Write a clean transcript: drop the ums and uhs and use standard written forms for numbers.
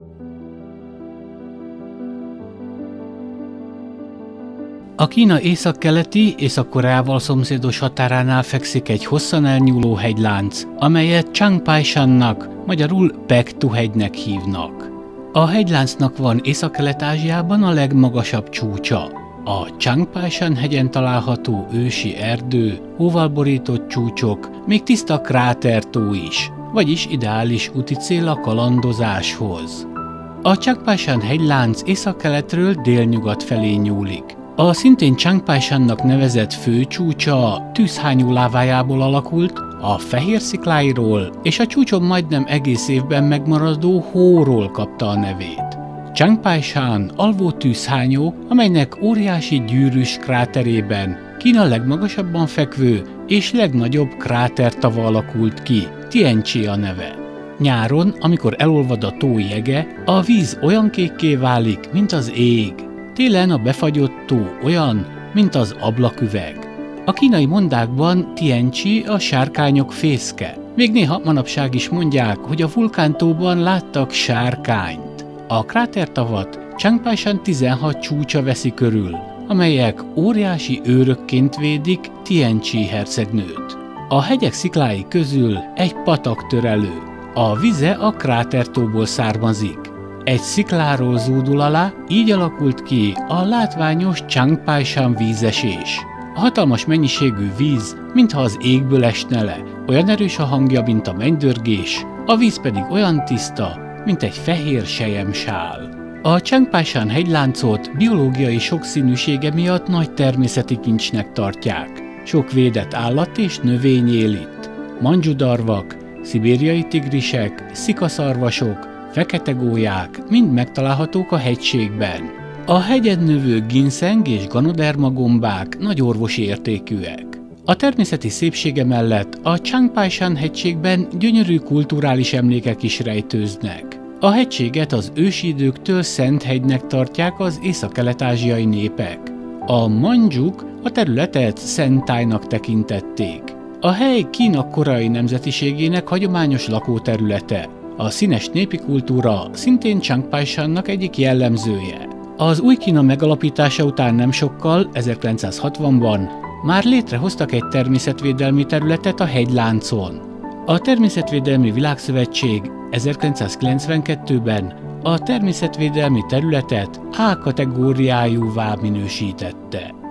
A Kína északkeleti, Észak-Koreával szomszédos határánál fekszik egy hosszan elnyúló hegylánc, amelyet Changpai-shannak, magyarul Baekdu-hegynek hívnak. A hegyláncnak van Észak-Kelet-Ázsiában a legmagasabb csúcsa. A Changpai-shan hegyen található ősi erdő, hóval borított csúcsok, még tiszta krátertó is, vagyis ideális úti cél a kalandozáshoz. A Changpai-shan hegylánc északkeletről délnyugat felé nyúlik. A szintén Changpai-shannak nevezett főcsúcsa tűzhányó lávájából alakult, a fehér szikláiról és a csúcson majdnem egész évben megmaradó hóról kapta a nevét. Changpai-shan alvó tűzhányó, amelynek óriási gyűrűs kráterében Kína legmagasabban fekvő és legnagyobb krátertava alakult ki, Tianchi a neve. Nyáron, amikor elolvad a tó jege, a víz olyan kékké válik, mint az ég. Télen a befagyott tó olyan, mint az ablaküveg. A kínai mondákban Tianchi a sárkányok fészke. Még néha manapság is mondják, hogy a vulkántóban láttak sárkányt. A krátertavat Changpai-shan 16 csúcsa veszi körül, amelyek óriási őrökként védik Tianchi hercegnőt. A hegyek sziklái közül egy patak tör elő. A vize a krátertóból származik. Egy szikláról zúdul alá, így alakult ki a látványos Changpai-shan vízesés. A hatalmas mennyiségű víz, mintha az égből esne le, olyan erős a hangja, mint a mennydörgés, a víz pedig olyan tiszta, mint egy fehér selyemsál. A Changpai-shan hegyláncot biológiai sokszínűsége miatt nagy természeti kincsnek tartják. Sok védett állat és növény él itt. Mandzsudarvak, szibériai tigrisek, szikaszarvasok, fekete gólyák mind megtalálhatók a hegységben. A hegyen növő ginszeng és ganoderma gombák nagy orvosi értékűek. A természeti szépsége mellett a Changpai-shan hegységben gyönyörű kulturális emlékek is rejtőznek. A hegységet az ősi időktől szent hegynek tartják az észak-kelet-ázsiai népek. A mandzsuk a területet szent tájnak tekintették. A hely Kína korai nemzetiségének hagyományos lakóterülete. A színes népi kultúra szintén Changpai-shannak egyik jellemzője. Az új Kína megalapítása után nem sokkal, 1960-ban már létrehoztak egy természetvédelmi területet a hegyláncon. A Természetvédelmi Világszövetség 1992-ben a természetvédelmi területet A kategóriájúvá minősítette.